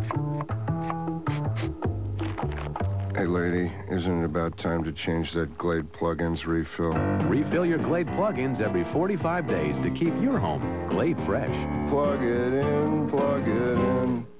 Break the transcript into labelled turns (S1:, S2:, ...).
S1: Hey, lady, isn't it about time to change that GLADE plug-ins refill?
S2: Refill your GLADE plug-ins every 45 days to keep your home GLADE fresh.
S1: Plug it in, plug it in.